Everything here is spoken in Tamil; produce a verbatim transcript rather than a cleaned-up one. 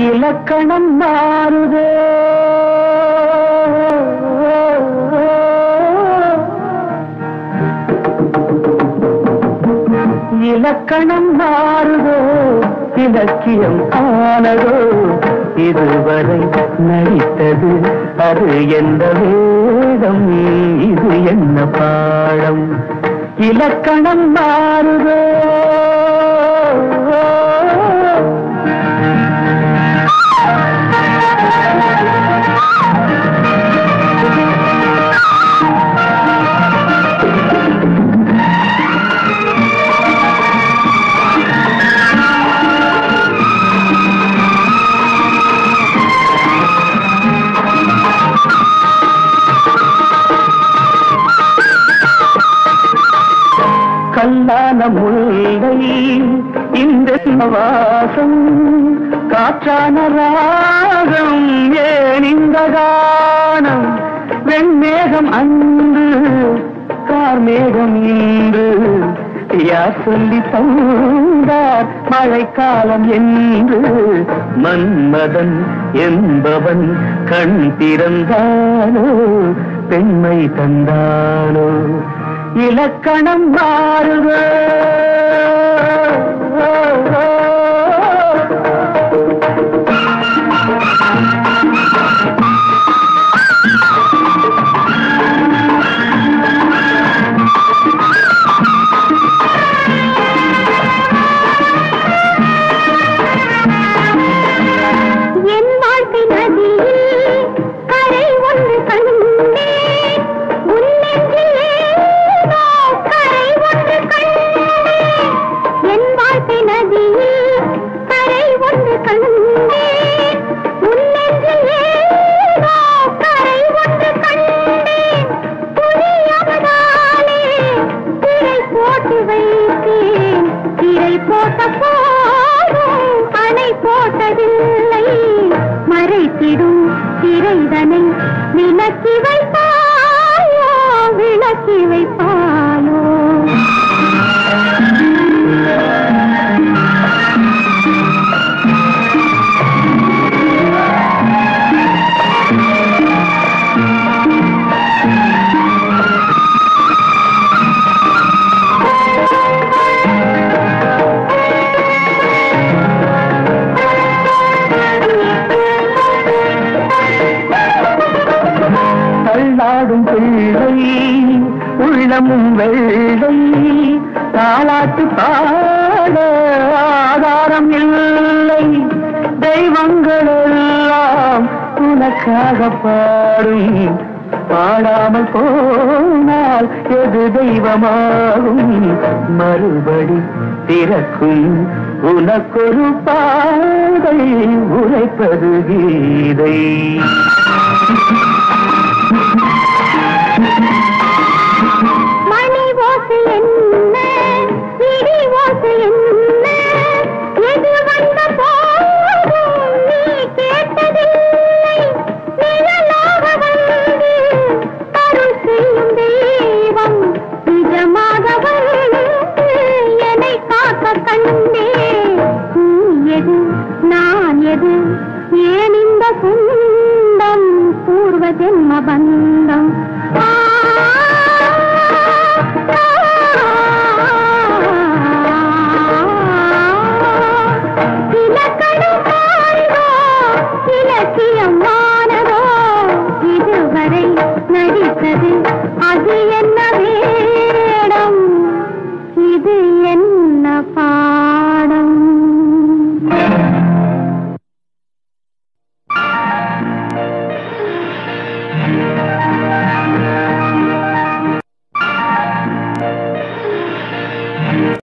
இலக்கணம் மாறுதே இலக்கணம் மாறுதோ இலக்கியம் ஆனதோ இதுவரை நடித்தது அது எந்த வேதம் இது என்ன பாடம் இலக்கணம் மாறுதோ கல்லான முல்லை இந்த வாசம் காற்றான ராகம் ஏன் இந்த கானம் வெண்மேகம் அன்று கார்மேகம் இன்று யார் சொல்லி தந்தார் மழைக்காலம் என்று மன்மதன் என்பவன் கண் திறந்தானோ பெண்மை தந்தானோ இலக்கணம் மாறுதோ மறைத்திடும் திரைதனை விளக்கி வைப்பாயோ விளக்கி வைப்பாயோ தள்ளாடும் பிள்ளை உள்ளமும் வெள்ளை தாளாட்டு பாட ஆதாரம் இல்லை தெய்வங்கள் எல்லாம் உனக்காக பாடும் பாடாமல் போனால் எது தெய்வமாகும் மறுபடி திறக்கும் உனக்கொரு பாதை உரைப்பது கீதை.